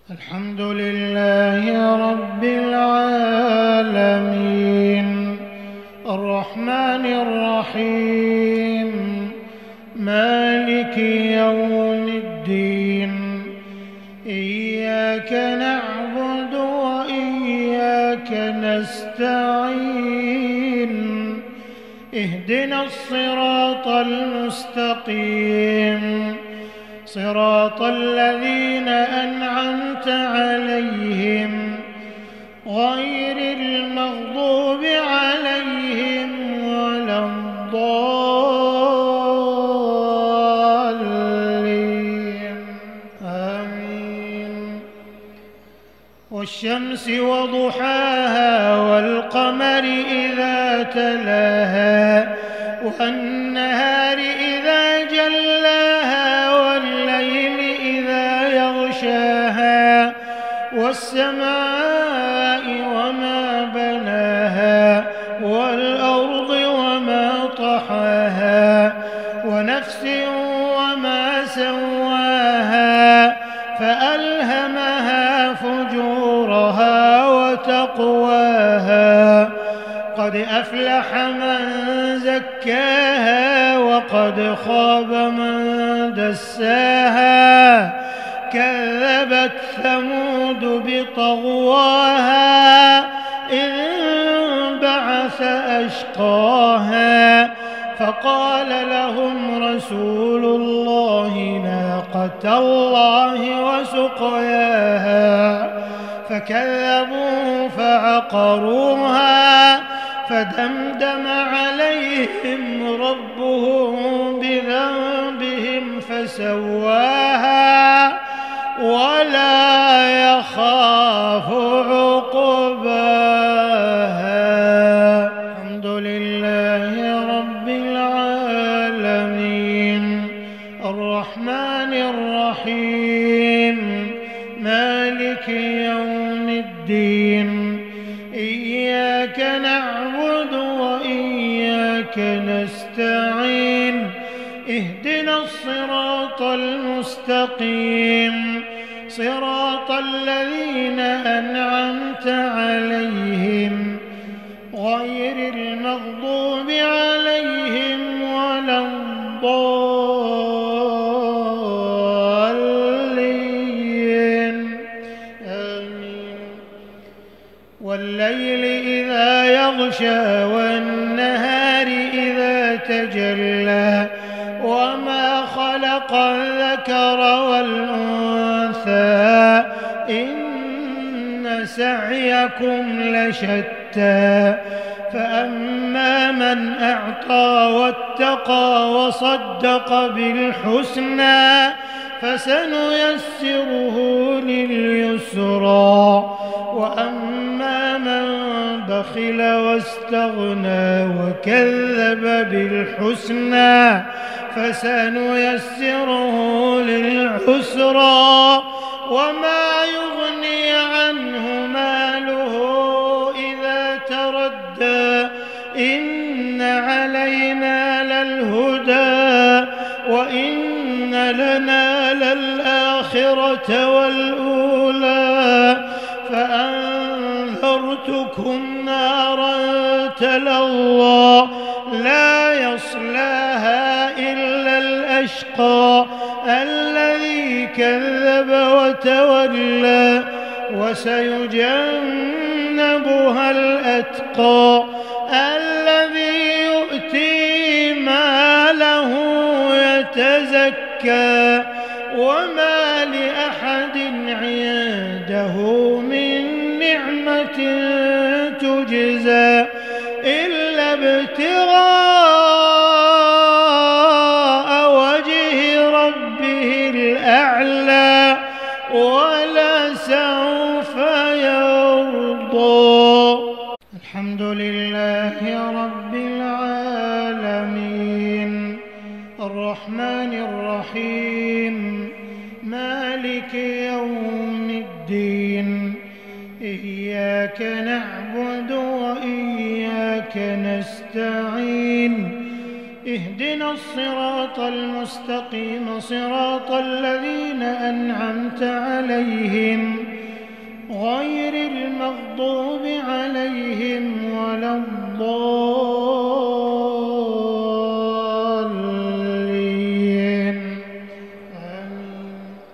الحمد لله رب العالمين الرحمن الرحيم مالك يوم الدين إياك نعبد وإياك نستعين اهدنا الصراط المستقيم صراط الذين أنعمت عليهم غير المغضوب عليهم ولا الضالين آمين. والشمس وضحاها والقمر إذا تلاها والنهار إذا جلاها والليل إذا يغشاها والسماء وما بناها والأرض وما طحاها ونفس وما سواها فألهمها فجورها وتقواها قد أفلح من زكاها وقد خاب من دساها كذبت ثمود بطغواها إذ انبعث أشقاها فقال لهم رسول الله ناقة الله وسقياها فكذبوه فعقروها فدمدم عليهم ربهم بذنبهم فسواها ولا يخاف عقباها. الحمد لله رب العالمين الرحمن الرحيم مالك يوم الدين إياك نعبد وإياك نستعين اهدنا الصراط المستقيم صراط الذين أنعمت عليهم غير المغضوب عليهم ولا الضالين آمين. والليل إذا يغشى والنهار إذا تجلى وما خلق الذكر والأنثى إن سعيكم لشتى فأما من أعطى واتقى وصدق بالحسنى فسنيسره لليسرى وأما من بخل واستغنى وكذب بالحسنى فسنيسره للعسرى وما يغني عنه ماله إذا تردى إن علينا للهدى وإن لنا للآخرة والأولى فأنذرتكم نارا تلظى لا يصلاها إلا الأشقى الذي كذب وتولى وسيجنبها الأتقى الذي يؤتي ماله يتزكى وما لأحد عنده من نعمة تجزى إلا ابتغاء وجه ربه الأعلى ولسوف يرضى. الحمد لله رب العالمين الرحمن الرحيم مالك يوم الدين إياك نعبد وإياك نستعين اهدنا الصراط المستقيم صراط الذين أنعمت عليهم غير المغضوب عليهم ولا الضالين آمين.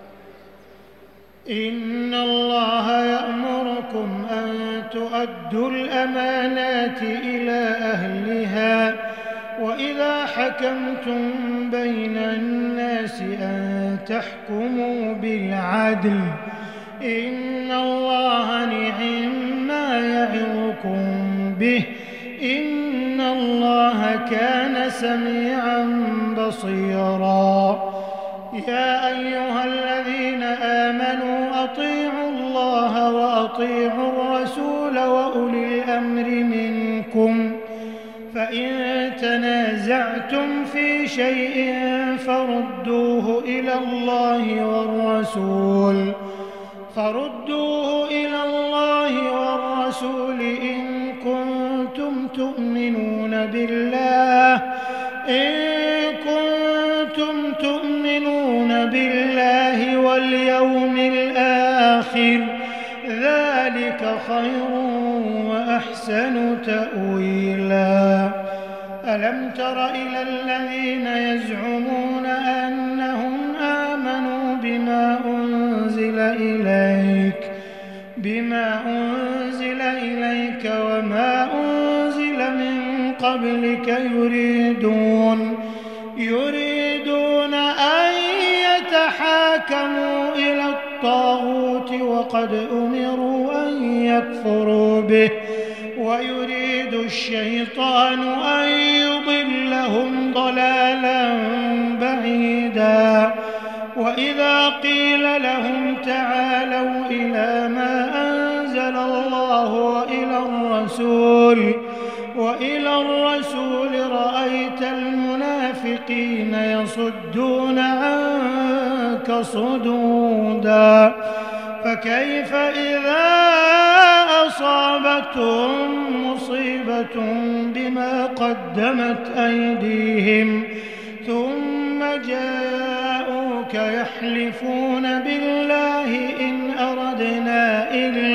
إن الله يأمركم أن تؤدوا الأمانات إلى أهلها وإذا حكمتم بين الناس أن تحكموا بالعدل إن الله نعم-ما يعظكم به إن الله كان سميعا بصيرا. يا أيها الذين آمنوا أطيعوا الله وأطيعوا الرسول وأولي الأمر منكم فإن تنازعتم في شيء فردوه إلى الله والرسول إن كنتم تؤمنون بالله واليوم الآخر ذلك خير وأحسن تأويلا. ألم تر إلى الذين يزعمون أنهم آمنوا بما أنزل إليك وما أنزل من قبلك يريدون أن يتحاكموا إلى الطاغوت وقد أمروا أن يكفروا به ويريد الشيطان أن يضلهم ضلالا بعيدا. وإذا قيل لهم تعالوا إلى ما أنزل الله وإلى الرسول رأيت المنافقين يصدون عنك صدودا. فكيف إذا أصابتهم مصيبة بما قدمت أيديهم ثم جاءوك يحلفون بالله إن أردنا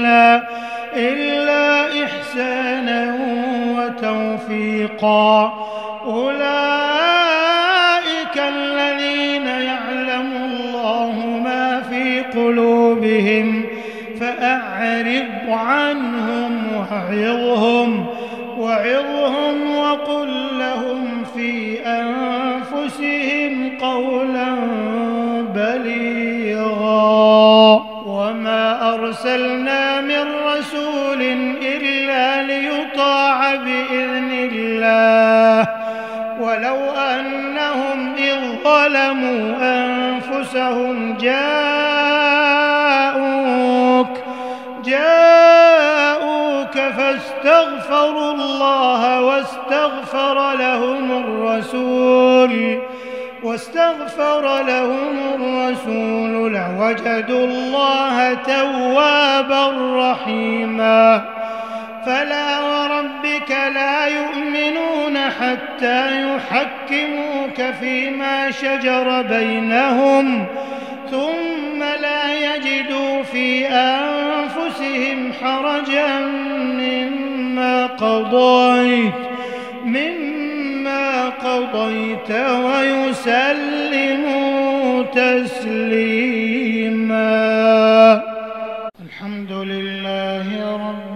إلا إحسانا وتوفيقا أولئك الذين يعلم الله ما في قلوبهم فأعرض عنهم وعظهم وقل لهم في أنفسهم قولا بليغا. وما أرسلنا من رسول إلا ليطاع بإذن الله ولو أنهم إذ ظلموا أنفسهم جاءوك فاستغفروا الله واستغفر لهم الرسول لوجدوا الله توابا رحيما. فلا وربك لا يؤمنون حتى يحكموك فيما شجر بينهم ثم لا يجدوا في أنفسهم حرجا مما قضيت ويسلموا تسليما. الحمد لله رب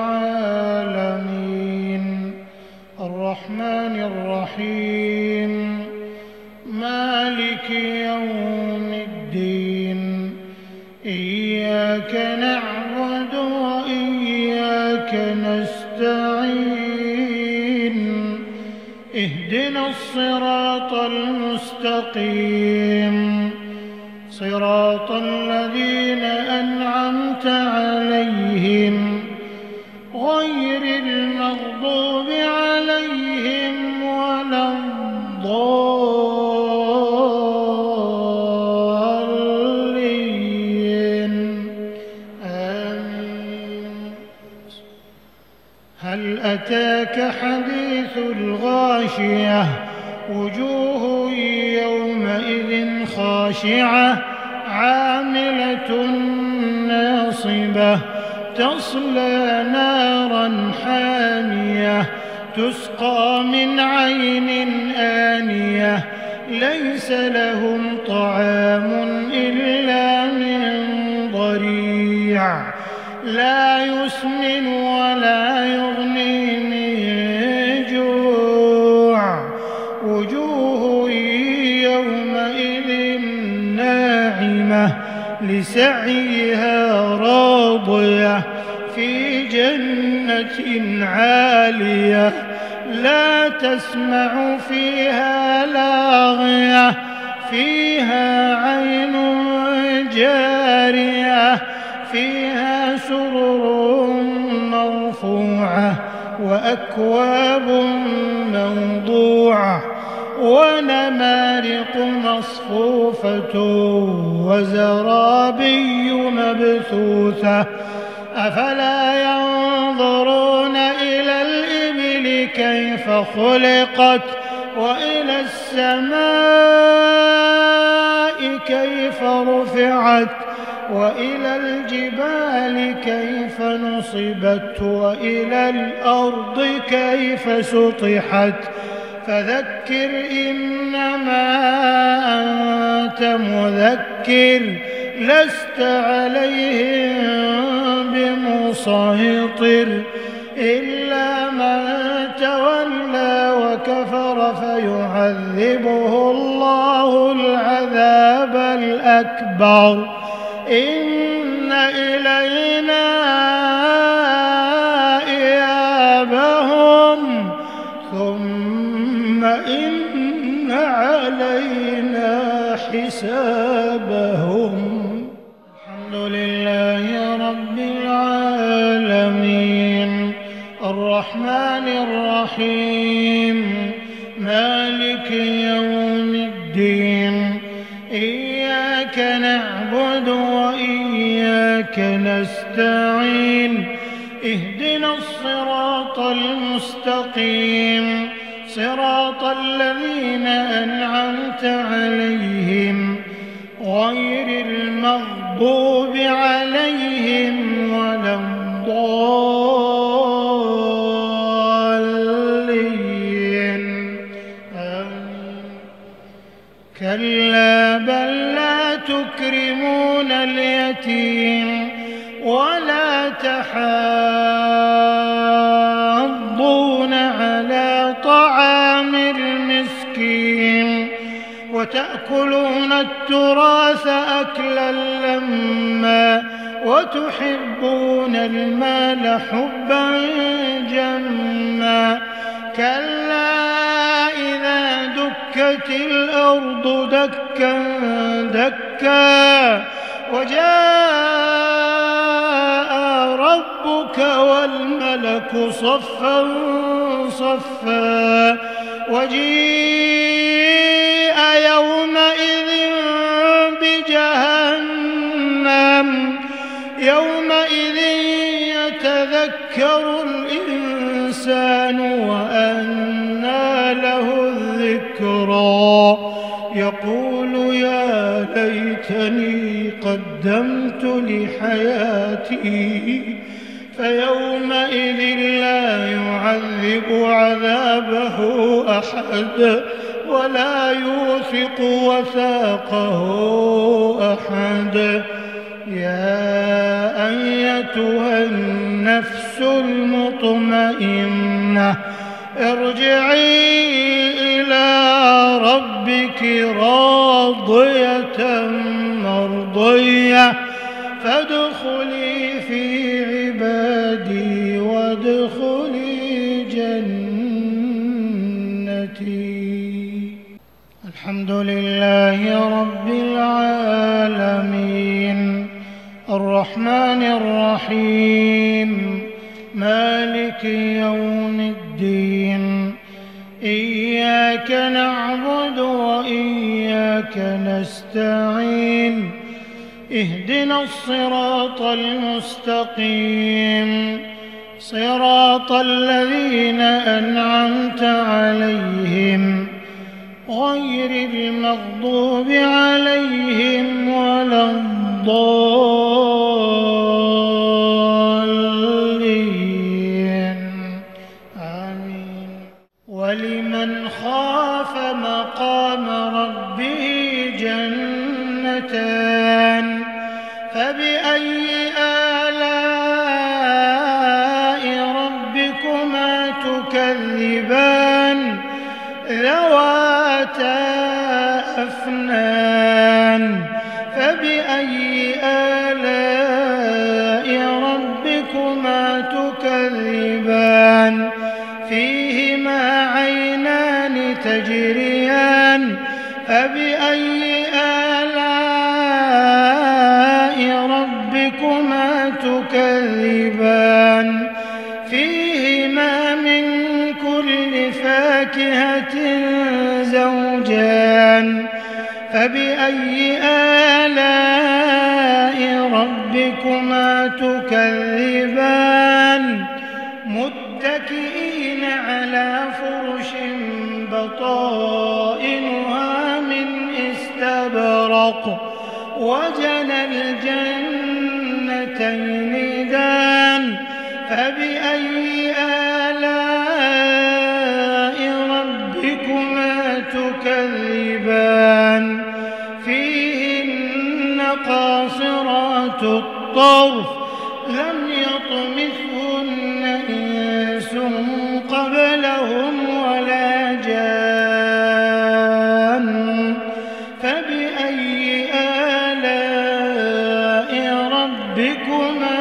العالمين الرحمن الرحيم مالك يوم الدين إياك نعبد وإياك نستعين اهدنا الصراط المستقيم صراط الذين أنعمت عليهم غير المغضوب عليهم ولا الضالين آمين. هل أتاك حديث الغاشية وجوه يومئذ خاشعة عاملة ناصبة تصلى نارا حامية تسقى من عين آنية ليس لهم طعام إلا من ضريع لا يسمن ولا يغني من جوع وجوه يومئذ ناعمة لسعيها راضية في جنة عالية لا تسمع فيها لاغية فيها عين جارية فيها سرر مرفوعة وأكواب موضوعة ونمارق مصفوفة وزرابي مبثوثة أفلا ينظرون إلى الإبل كيف خلقت وإلى السماء كيف رفعت وإلى الجبال كيف نصبت وإلى الأرض كيف سطحت فذكر إنما أنت مذكر لست عليهم بمسيطر إلا من تولى وكفر فيعذبه الله العذاب الأكبر إن إلينا إيابهم ثم إن علينا حسابهم الحمد لله رب العالمين الرحمن الرحيم مالك يوم الدين إياك نعبد وإياك نستعين اهدنا الصراط المستقيم صراط الذين أنعمت عليهم غير المغضوب عليهم ولا الضالين كلا بل لا تكرمون اليتيم ولا تحاضون على طعام المسكين وتأكلون التراث أكلا لما وتحبون المال حبا جما كلا إذا دكت الأرض دكا دكا وجاء ربك والملك صفا صفا وجيء يومئذ بجهنم يومئذ يتذكر الإنسان وأنى له الذكرى يقول يا ليتني قدمت لحياتي فيومئذ لا يعذب عذابه أحد ولا يوثق وثاقه أحد يا أيتها النفس المطمئنة ارجعي إلى ربك راضية مرضية فادخلي في عبادي وادخلي جنتي الحمد لله رب العالمين الرحمن الرحيم مالك يوم الدين إياك نعبد وإياك نستعين اهدنا الصراط المستقيم صراط الذين أنعمت عليهم غير المغضوب عليهم ولا الضالين آمين. ولمن خاف مقام ربه جنتان فبأي آلاء ربكما تكذبان ذواتا أفنان فبأي آلاء ربكما تكذبان فيهما عينان تجريان فبأي آلاء ربكما تكذبان فيهما من كل فاكهة زوجان فبأي آلاء ربكما تكذبان متكئين على فرش بطائنها من استبرق وجنى الجنتين دان فبأي آلاء ربكما تكذبان فيهن قاصرات الطرف لم يطمثهن إنس قبلهم ولا جان فبأي آلاء ربكما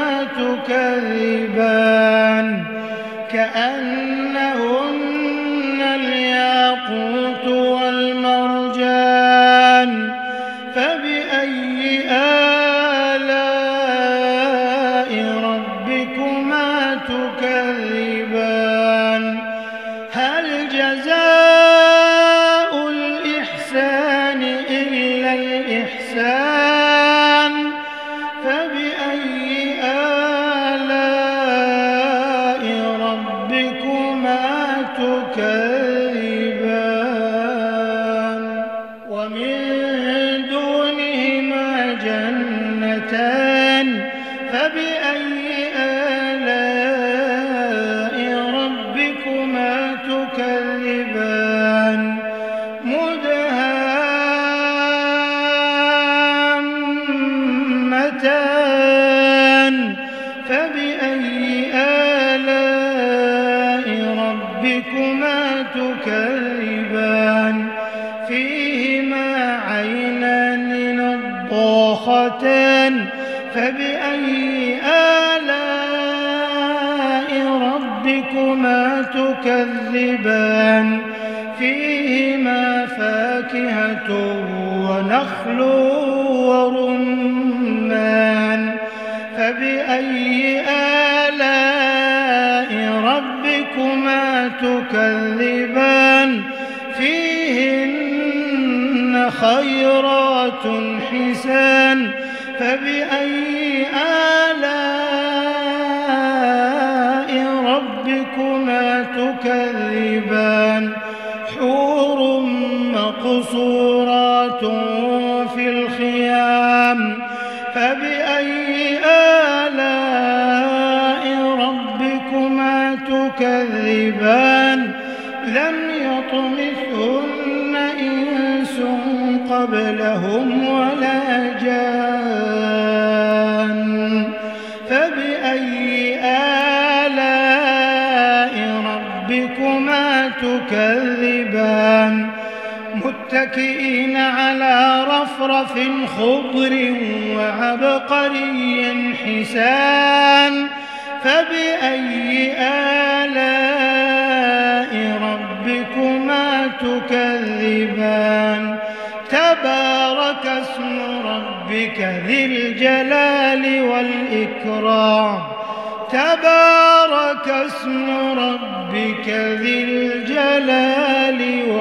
تكذبان كأنهن الياقوت والمرجان فبأي آلاء ربكما تكذبان هل جزاء الإحسان إلا الإحسان فبأي آلاء ربكما تكذبان ومن دونهما جنتان فبأي آلاء ربكما تكذبان مدهامتان فبأي آلاء ربكما تكذبان فيهما عينان نضاختان فبأي آلاء ربكما تكذبان فيهما فاكهة ونخل ورمان فبأي آلاء ربكما تكذبان فيهن خيرات حسان فبأي آلاء ربكما تكذبان حور مقصورات في الخيام فبأي آلاء ربكما تكذبان لم يطمثهن إنس قبلهم ولا جان فبأي آلاء ربكما تكذبان متكئين على رفرف خضر وعبقري حسان فبأي آلاء ربكما تكذبان تبارك اسم ربك ذي الجلال والإكرام تبارك اسم ربك ذي الجلال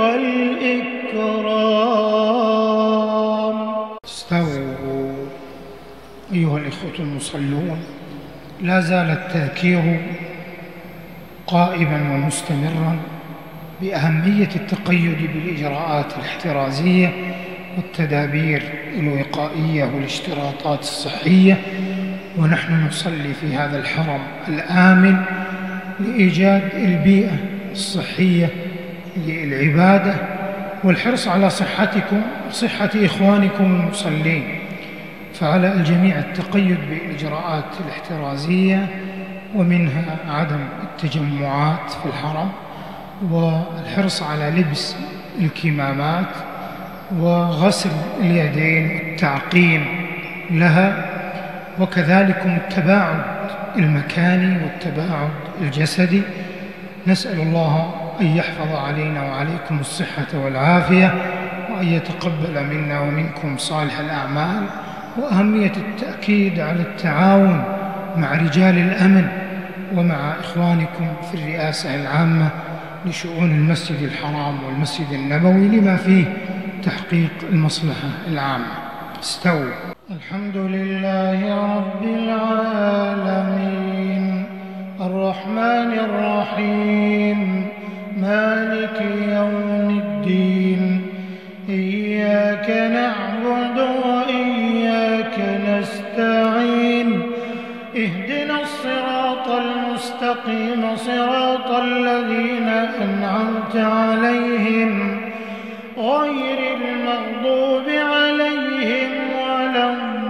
والإكرام. استووا أيها الإخوة المصلون. لا زال التذكير قائما ومستمرا بأهمية التقيد بالإجراءات الاحترازية والتدابير الوقائية والاشتراطات الصحية، ونحن نصلي في هذا الحرم الآمن لإيجاد البيئة الصحية للعبادة والحرص على صحتكم وصحة إخوانكم المصلين. فعلى الجميع التقيد بالإجراءات الاحترازية، ومنها عدم التجمعات في الحرم، والحرص على لبس الكمامات، وغسل اليدين والتعقيم لها، وكذلك التباعد المكاني والتباعد الجسدي. نسأل الله أن يحفظ علينا وعليكم الصحة والعافية، وأن يتقبل منا ومنكم صالح الأعمال، وأهمية التأكيد على التعاون مع رجال الأمن ومع إخوانكم في الرئاسة العامة لشؤون المسجد الحرام والمسجد النبوي لما فيه تحقيق المصلحة العامة. استووا. الحمد لله رب العالمين الرحمن الرحيم مالك يوم الدين، إياك نعبد وإياك نستعين، اهدنا الصراط المستقيم صراط الذين أنعمت عليهم غير المغضوب عليهم ولا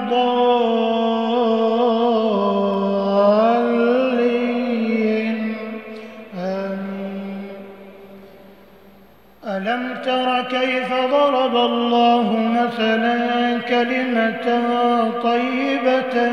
الضالين. آمين. ألم تر كيف ضرب الله مثلا كلمة طيبة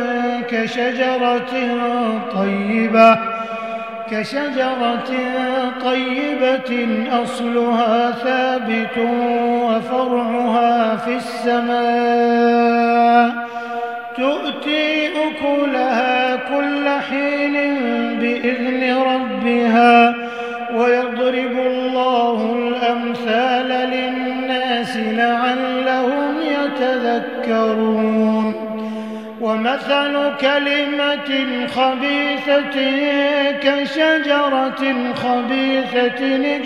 كشجرة طيبة أصلها ثابت وفرعها في السماء، تؤتي أكلها كل حين بإذن ربها، ويضرب الله الأمثال للناس لعلهم يتذكرون. ومثل كلمة خبيثة كشجرة خبيثة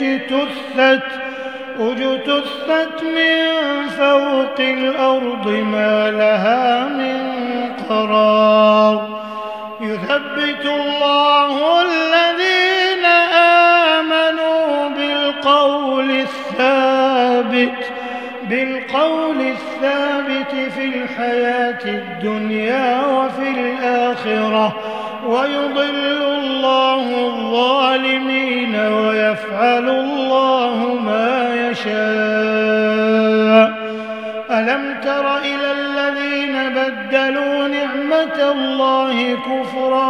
اجتثت من فوق الأرض ما لها من قرار. يثبت الله الذين آمنوا بالقول الثابت في الحياة الدنيا وفي الآخرة، ويضل الله الظالمين ويفعل الله ما يشاء. ألم تر إلى الذين بدلوا نعمة الله كفرا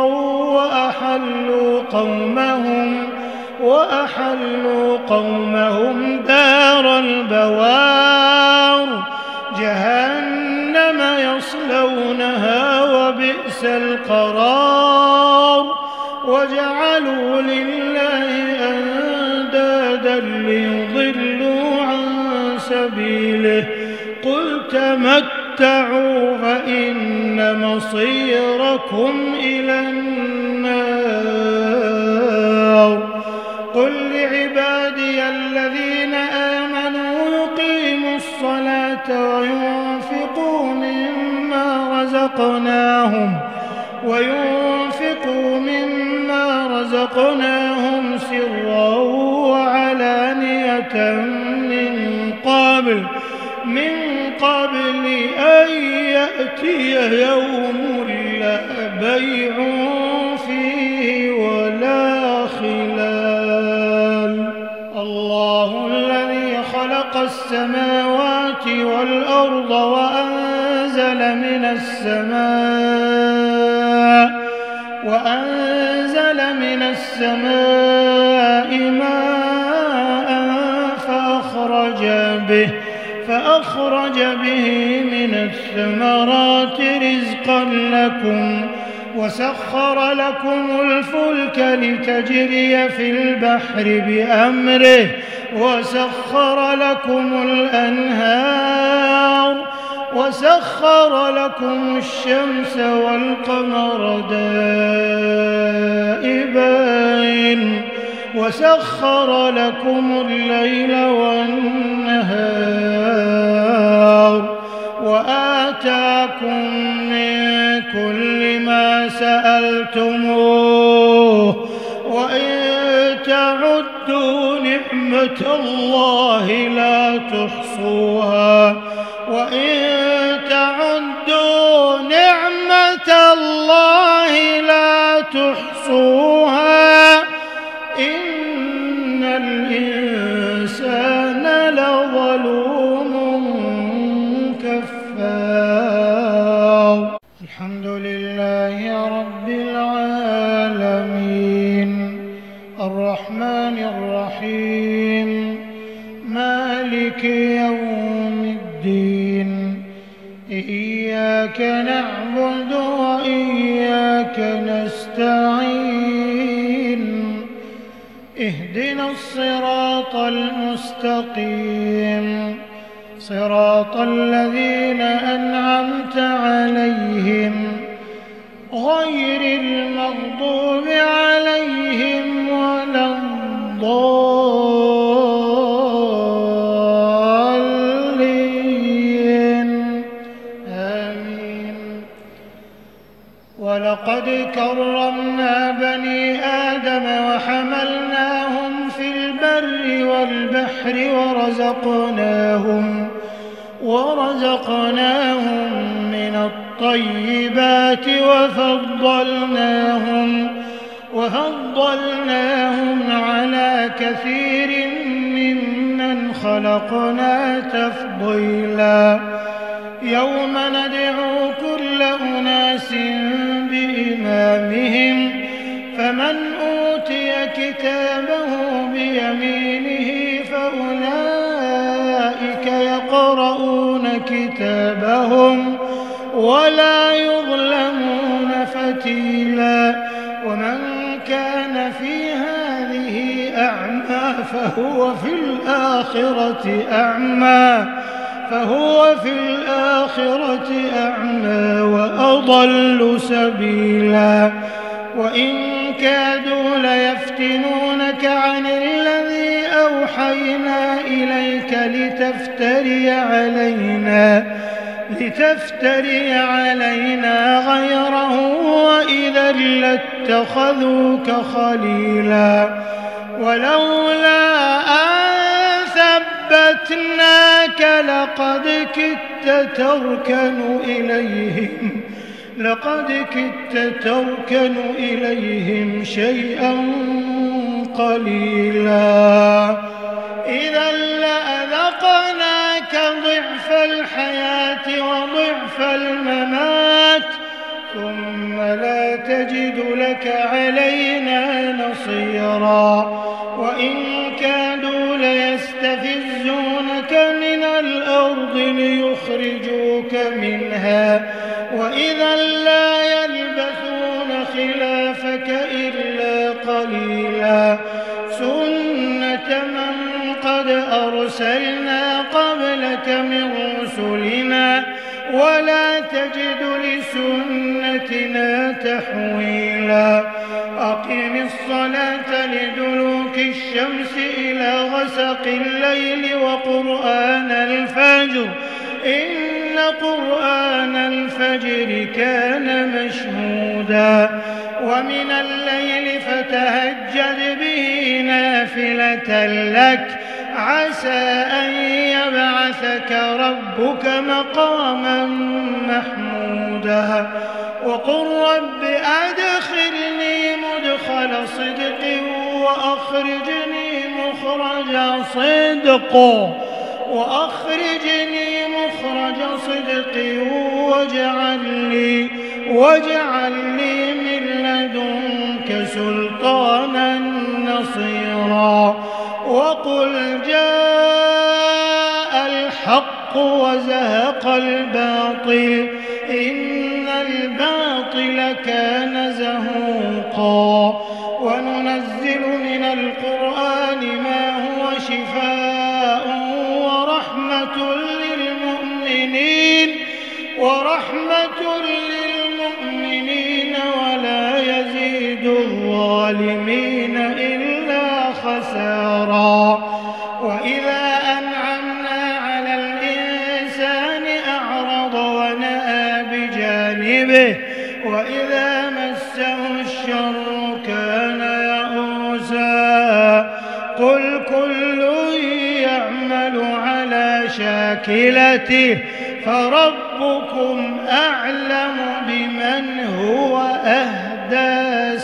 وأحلوا قومهم دار البوار، جهنم يصلونها وبئس القرار. وجعلوا لله أندادا ليضلوا عن سبيله، قل تمتعوا فإن مصيركم إلى النار. قل لعبادي الذين آمنوا يقيموا الصلاة وينفقوا مما رزقناهم سرا وعلانية من قبل أن يأتي يوم لا بيع فيه ولا خلال. الله الذي خلق السماوات والأرض وأنزل من السماء ماء فأخرج به من الثمرات رزقا لكم، وسخر لكم الفلك لتجري في البحر بأمره، وسخر لكم الأنهار، وسخر لكم الشمس والقمر دائبين، وسخر لكم الليل والنهار وآتاكم من كل ما سألتموه وإن تعدوا نعمة الله لا تحصوها إن الإنسان لظلوم كفار. الحمد لله رب العالمين الرحمن الرحيم مالك يوم الدين إياك نعبد وإياك نستعين اهدنا الصراط المستقيم صراط الذين أنعمت عليهم غير المغضوب عليهم ولا الضالين آمين. ولقد كرمنا بني آدم وحملناهم في البر والبحر ورزقناهم من الطيبات وفضلناهم على كثير ممن خلقنا تفضيلا. يوم ندعو كل أناس بإمامهم فمن أوتي كتابه بيمينه فأولئك يقرؤون كتابهم ولا يظلمون فتيلا. ومن كان في هذه أعمى فهو في الآخرة أعمى وأضل سبيلا. وإن كادوا ليفتنونك عن الذي أوحينا إليك لتفتري علينا غيره وإذا لاتخذوك خليلا. ولولا أن ثبتناك لقد كدت تركن إليهم شيئا قليلا. إذا لأذقناك ضعف الحياة وضعف الممات ثم لا تجد لك علينا نصيرا. وإن كادوا ليستفزونك من الأرض ليخرجوك منها وإذا لا يلبثون خلافك إلا قليلا. سنة من قد أرسلنا قبلك من رسلنا ولا تجد لسنتنا تحويلا. أقم الصلاة لدلوك الشمس إلى غسق الليل وقرآن الفجر إن قرآن الفجر كان مشهودا. ومن الليل فتهجد به نافلة لك عسى أن يبعثك ربك مقاما محمودا. وقل رب أدخلني مدخل صدق وأخرجني مخرج صدق واجعل لي من لدنك سلطانا نصيرا. وقل جاء الحق وزهق الباطل إن الباطل كان زهوقا. وننزل من القرآن ما هو شفاء ورحمة للمؤمنين ولا يزيد الظالمين إلا شاكلته فربكم أعلم بمن هو أهدى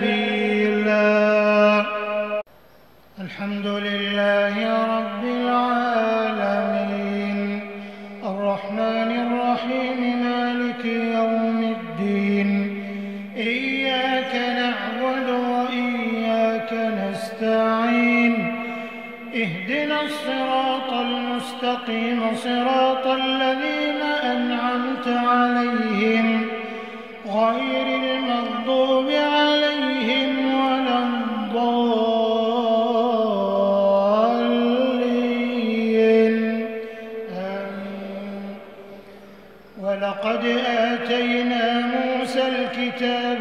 سبيلا. الحمد لله رب العالمين الرحمن الرحيم مالك يوم الدين إياك نعبد وإياك نستعين اهدنا الصراط المستقيم صراط الذين أنعمت عليهم غير المغضوب عليهم ولا الضالين آمين. ولقد آتينا موسى الكتاب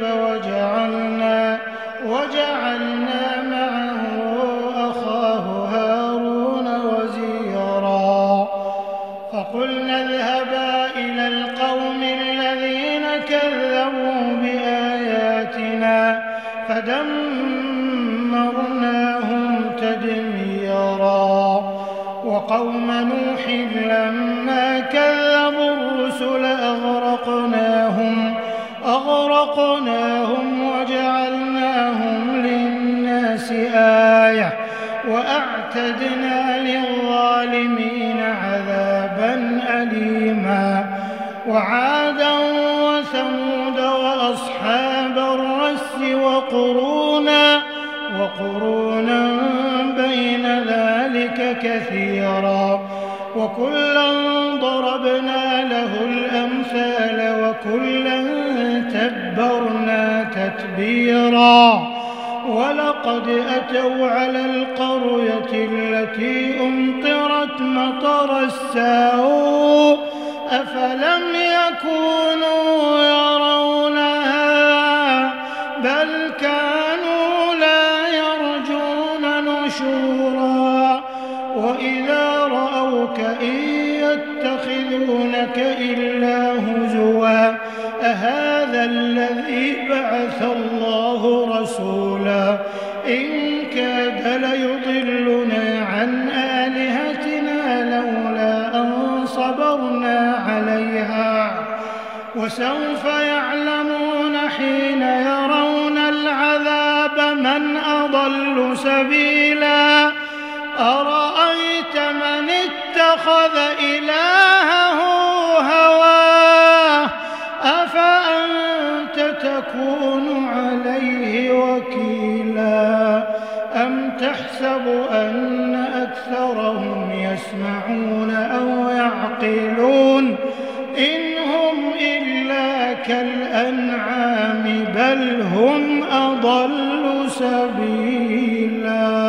وجعلنا معه أخاه هارون وزيرا فقلنا اذهبا إلى القوم الذين كذبوا بآياتنا فدمرناهم تدميرا. وقوم نوح لما كذبوا الرسل أغرقناهم وجعلناهم للناس آية وأعتدنا للظالمين عذابا أليما. وعادا وثمود وأصحاب الرس وقرونا بين ذلك كثيرا وكلا ضربنا له الأمثال وكلا تبرنا تتبيرا. ولقد أتوا على القرية التي أمطرت مطر السوء أفلم يكونوا يرونها بل كانوا لا يرجون نشورا. وإذا رأوك إن يتخذونك إلا هزوا أهذا الذي بعث الله رسولا إن كاد ليضلنا عن آلهتنا لولا أن صبرنا عليها. وسوف يعلمون حين يرون العذاب من أضل سبيلا. أرأيت من اتخذ إلهه هواه أفأنت تكون عليه وكيلا أم تحسب أن أكثرهم يسمعون أو يعقلون إن هم إلا كالأنعام بل هم أضل سبيلا.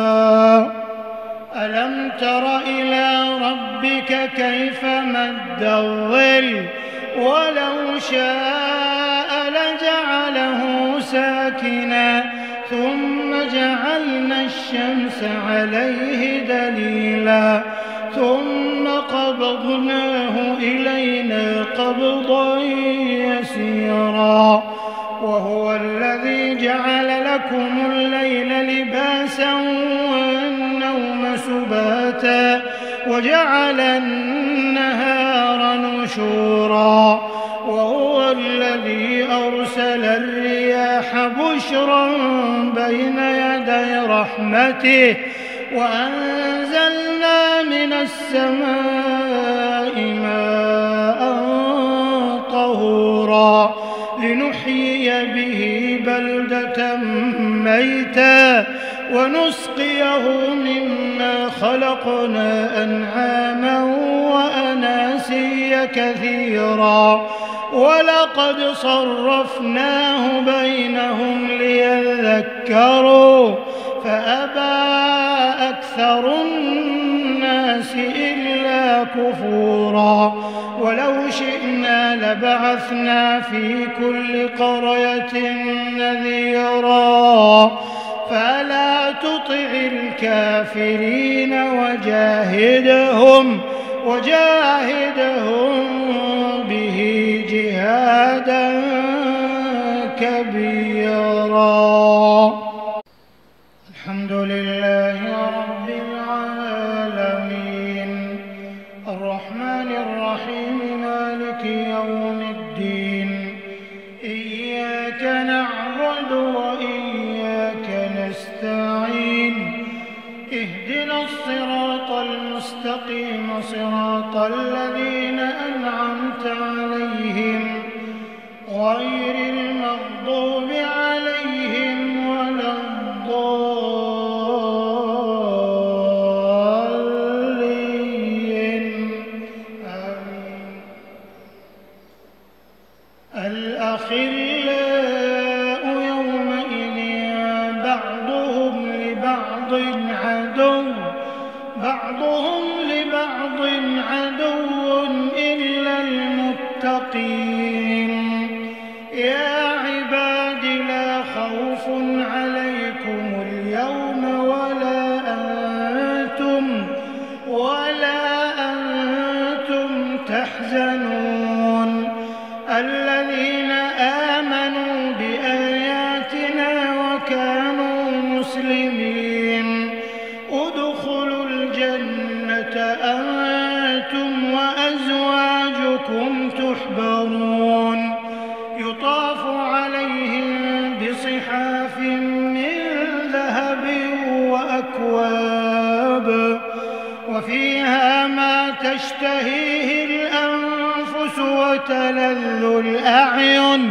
ألم تر إلى ربك كيف مد الظل ولو شاء لجعله ساكنا ثم جعلنا الشمس عليه دليلا ثم قبضناه إلينا قبضا يسيرا. وهو الذي جعل لكم الليل لباسا والنوم سباتا وجعل النهار نشورا. وهو الذي أرسل الرياح بشرا بين يدي رحمته وأنزلنا من السماء ماء طهورا لنحيي به بلدة ميتا ونسقيه مما خلقنا أنعاما وأناسيا كثيرا. ولقد صرفناه بينهم ليذكروا فأبى أكثر الناس إلا كفورا. ولو شئنا لبعثنا في كل قرية نذيرا فلا تطع الكافرين وجاهدهم به جهادا كبيرا. الحمد لله رب العالمين الرحمن إياك نعبد وإياك نستعين اهدنا الصراط المستقيم صراط الذين أنعمت عليهم غير المغضوب عليهم ولا الضالين آمين. الأخلاء يومئذ بعضهم لبعض عدو إلا المتقين. يا عباد لا خوف عليكم اليوم ولا أنتم تحزنون الذين آمنوا بآياتنا وكانوا مسلمين ادخلوا الجنة أنتم وأزواجكم تحبرون يطاف عليهم بصحاف من ذهب وأكواب وفيها ما تشتهيه الأنفس وتلذ الأعين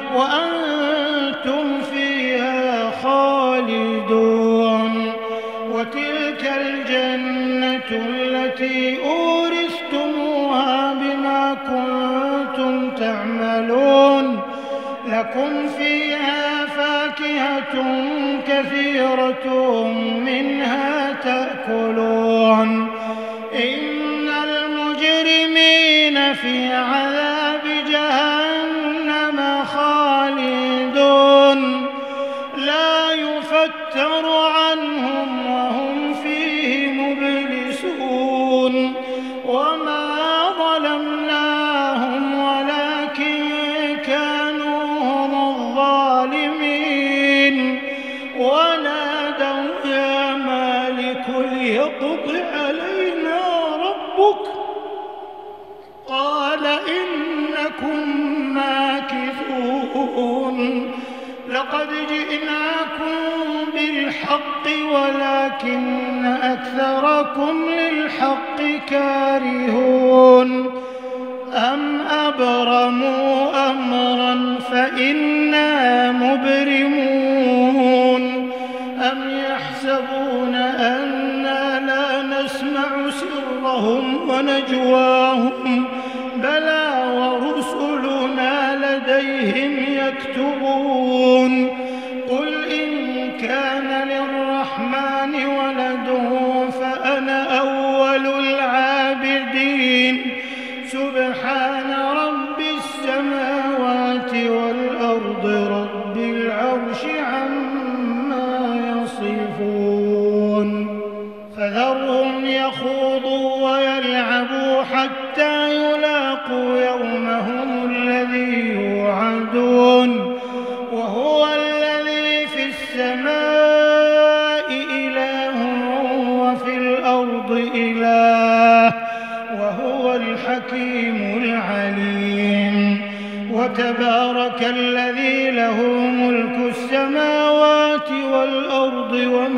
وأنتم فيها خالدون. وتلك الجنة التي أورثتموها بما كنتم تعملون لكم فيها فاكهة كثيرة منها تأكلون. إن المجرمين في عذاب جهنم خالدون لا يفتر عنهم وهم فيه مبلسون. وما ظلمناهم ولكن كانوا هم الظالمين. ونادوا يا مالك ليقض علينا ربك قال إنكم ماكثون. لقد جئناكم بالحق ولكن أكثركم للحق كارهون. أم أبرموا أمرا فإنا مبرمون أم يحسبون أنا لا نسمع سرهم ونجواهم بلى ورسلنا لديهم يكتبون. قل إن كان للرحمن ولد فأنا أول العابدين. سبحان رب السماوات والأرض رب العرش عما يصفون. فذرهم يخوضوا ويلعبوا حتى يلاقوا يومهم الذي يوعدون. وهو الذي في السماء إله وفي الأرض إله وهو الحكيم العليم. وتبارك الذي له ملك السماوات والأرض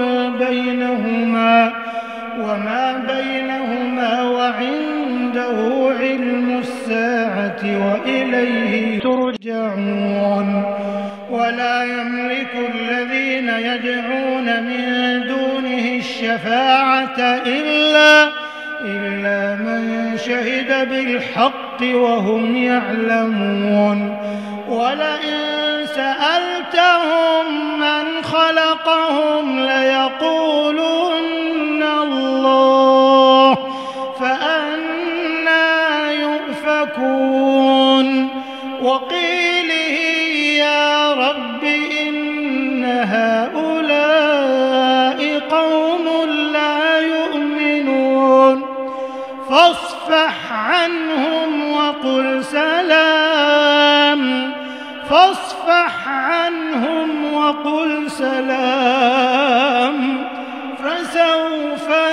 وما بينهما وعنده علم الساعة وإليه ترجعون. ولا يملك الذين يدعون من دونه الشفاعة إلا من شهد بالحق وهم يعلمون. ولئن سألتهم من خلقهم ليقولن الله فأنى يؤفكون. وقيله يا رب إن هؤلاء قوم لا يؤمنون فاصفح عنهم وقل سلام فسوف